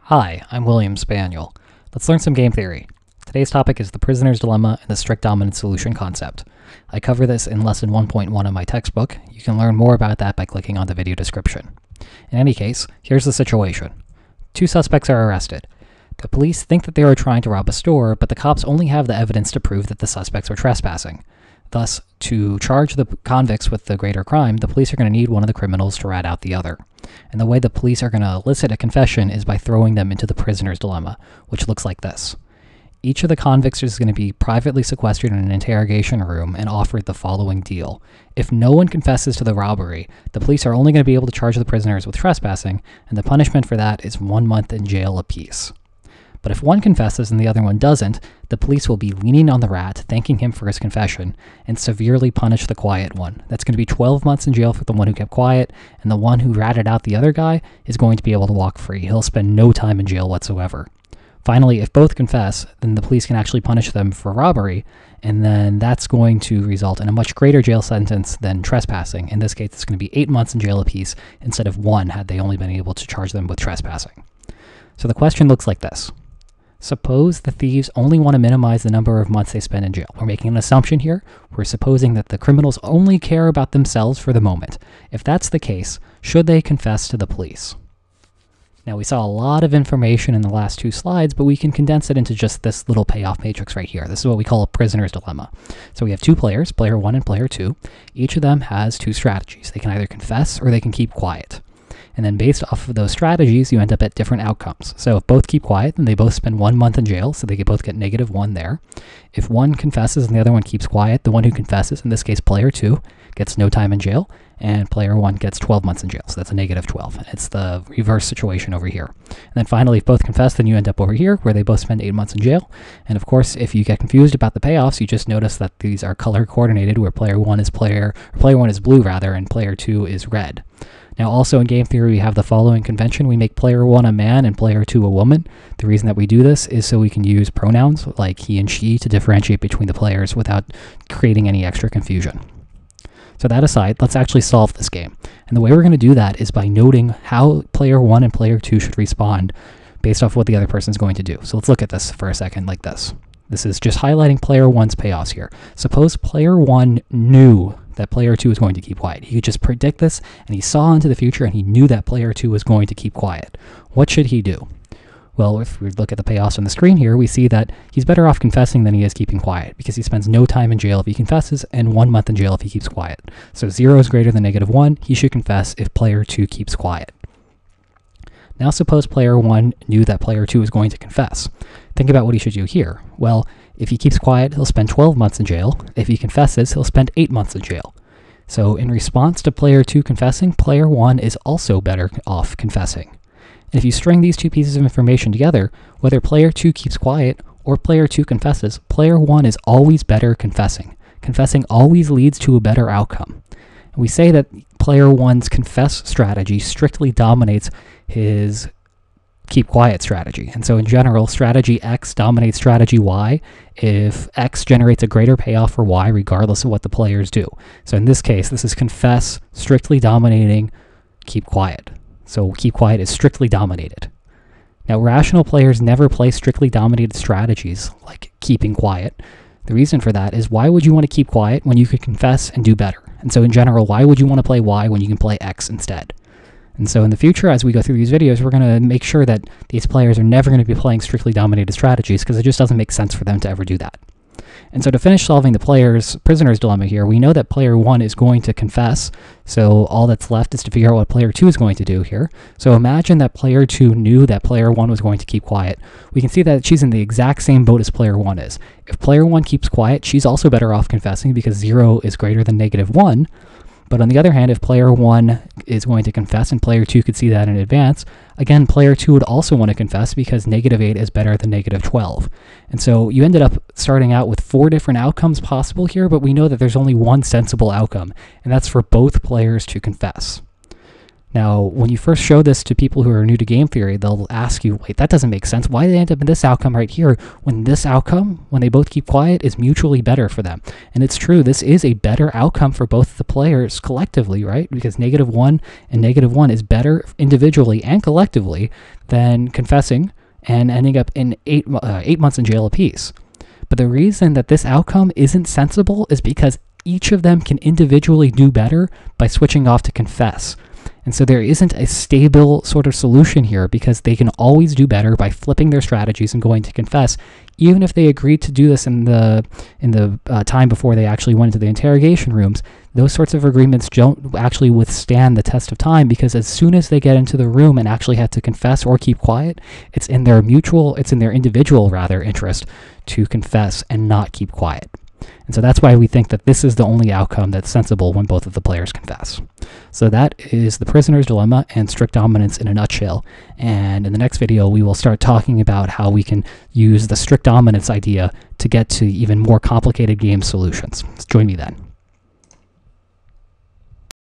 Hi, I'm William Spaniel. Let's learn some game theory. Today's topic is the prisoner's dilemma and the strict dominant solution concept. I cover this in lesson 1.1 of my textbook. You can learn more about that by clicking on the video description. In any case, here's the situation. Two suspects are arrested. The police think that they are trying to rob a store, but the cops only have the evidence to prove that the suspects are trespassing. Thus, to charge the convicts with the greater crime, the police are going to need one of the criminals to rat out the other. And the way the police are going to elicit a confession is by throwing them into the prisoner's dilemma, which looks like this. Each of the convicts is going to be privately sequestered in an interrogation room and offered the following deal. If no one confesses to the robbery, the police are only going to be able to charge the prisoners with trespassing, and the punishment for that is 1 month in jail apiece. But if one confesses and the other one doesn't, the police will be leaning on the rat, thanking him for his confession, and severely punish the quiet one. That's going to be 12 months in jail for the one who kept quiet, and the one who ratted out the other guy is going to be able to walk free. He'll spend no time in jail whatsoever. Finally, if both confess, then the police can actually punish them for robbery, and then that's going to result in a much greater jail sentence than trespassing. In this case, it's going to be 8 months in jail apiece instead of 1 had they only been able to charge them with trespassing. So the question looks like this. Suppose the thieves only want to minimize the number of months they spend in jail. We're making an assumption here. We're supposing that the criminals only care about themselves for the moment. If that's the case, should they confess to the police? Now, we saw a lot of information in the last 2 slides, but we can condense it into just this little payoff matrix right here. This is what we call a prisoner's dilemma. So we have 2 players, player 1 and player 2. Each of them has 2 strategies. They can either confess or they can keep quiet. And then based off of those strategies, you end up at different outcomes. So if both keep quiet, then they both spend 1 month in jail, so they could both get -1 there. If one confesses and the other one keeps quiet, the one who confesses, in this case player 2, gets no time in jail, and player 1 gets 12 months in jail, so that's a -12. It's the reverse situation over here. And then finally, if both confess, then you end up over here, where they both spend 8 months in jail. And of course, if you get confused about the payoffs, you just notice that these are color coordinated, where player 1 is blue rather, and player 2 is red. Now, also in game theory, we have the following convention. We make player 1 a man and player 2 a woman. The reason that we do this is so we can use pronouns like he and she to differentiate between the players without creating any extra confusion. So that aside, let's actually solve this game. And the way we're going to do that is by noting how player 1 and player 2 should respond based off what the other person is going to do. So let's look at this for a second like this. This is just highlighting player 1's payoffs here. Suppose player 1 knew that player 2 was going to keep quiet. He could just predict this, and he saw into the future, and he knew that player 2 was going to keep quiet. What should he do? Well, if we look at the payoffs on the screen here, we see that he's better off confessing than he is keeping quiet, because he spends no time in jail if he confesses, and 1 month in jail if he keeps quiet. So 0 is greater than -1. He should confess if player 2 keeps quiet. Now suppose player 1 knew that player 2 was going to confess. Think about what he should do here. Well, if he keeps quiet, he'll spend 12 months in jail. If he confesses, he'll spend 8 months in jail. So in response to player 2 confessing, player 1 is also better off confessing. And if you string these 2 pieces of information together, whether player 2 keeps quiet or player 2 confesses, player 1 is always better confessing. Confessing always leads to a better outcome. And we say that player 1's confess strategy strictly dominates his keep quiet strategy. And so in general, strategy X dominates strategy Y if X generates a greater payoff for Y regardless of what the players do. So in this case, this is confess strictly dominating keep quiet. So keep quiet is strictly dominated. Now, rational players never play strictly dominated strategies like keeping quiet. The reason for that is, why would you want to keep quiet when you could confess and do better? And so in general, why would you want to play Y when you can play X instead? And so in the future, as we go through these videos, we're going to make sure that these players are never going to be playing strictly dominated strategies, because it just doesn't make sense for them to ever do that. And so to finish solving the prisoner's dilemma here, we know that player 1 is going to confess, so all that's left is to figure out what player 2 is going to do here. So imagine that player 2 knew that player 1 was going to keep quiet. We can see that she's in the exact same boat as player 1 is. If player 1 keeps quiet, she's also better off confessing because 0 is greater than -1. But on the other hand, if player 1 is going to confess and player 2 could see that in advance, again, player 2 would also want to confess because -8 is better than -12. And so you ended up starting out with 4 different outcomes possible here, but we know that there's only one sensible outcome, and that's for both players to confess. Now, when you first show this to people who are new to game theory, they'll ask you, wait, that doesn't make sense. Why did they end up in this outcome right here when this outcome, when they both keep quiet, is mutually better for them? And it's true, this is a better outcome for both the players collectively, right? Because -1 and -1 is better individually and collectively than confessing and ending up in 8 months in jail apiece. But the reason that this outcome isn't sensible is because each of them can individually do better by switching off to confess. And so there isn't a stable sort of solution here, because they can always do better by flipping their strategies and going to confess, even if they agreed to do this in the time before they actually went into the interrogation rooms. Those sorts of agreements don't actually withstand the test of time, because as soon as they get into the room and actually have to confess or keep quiet, it's in their individual interest to confess and not keep quiet. And so that's why we think that this is the only outcome that's sensible when both of the players confess. So that is the prisoner's dilemma and strict dominance in a nutshell. And in the next video, we will start talking about how we can use the strict dominance idea to get to even more complicated game solutions. Join me then.